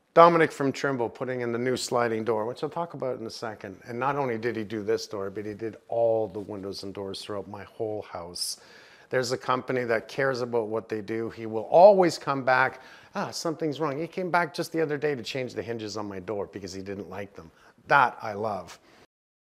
Dominic from Trimbo putting in the new sliding door, which I'll talk about in a second. And not only did he do this door, but he did all the windows and doors throughout my whole house. There's a company that cares about what they do. He will always come back. Something's wrong. He came back just the other day to change the hinges on my door because he didn't like them. That I love.